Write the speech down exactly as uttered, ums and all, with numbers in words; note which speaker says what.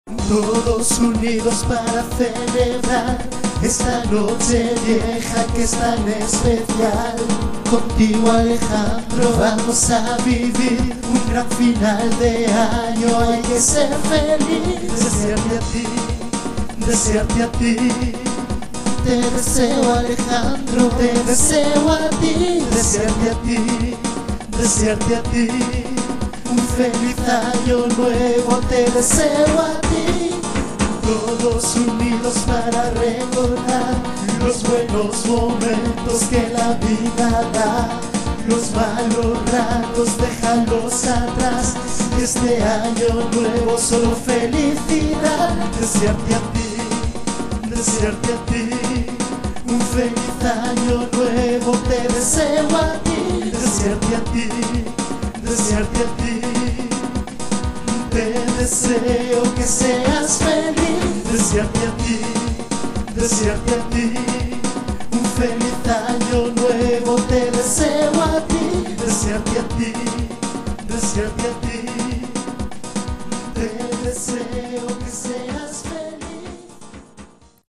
Speaker 1: Todos unidos para celebrar esta noche vieja que es tan especial. Contigo, Alejandro, vamos a vivir un gran final de año. Hay que ser feliz. Desearte a ti, desearte a ti. Te deseo, Alejandro, te deseo a ti. Desearte a ti, desearte a ti. Un feliz año nuevo te deseo a ti. Todos unidos para recordar los buenos momentos que la vida da. Los malos ratos déjalos atrás. Este año nuevo solo felicidad. Desearte a ti, desearte a ti. Un feliz año nuevo te deseo a ti. Desearte a ti, desearte a ti. Te deseo que seas feliz. Desearte a ti, desearte a ti. Un feliz año nuevo te deseo a ti. Desearte a ti, desearte a ti. Te deseo que seas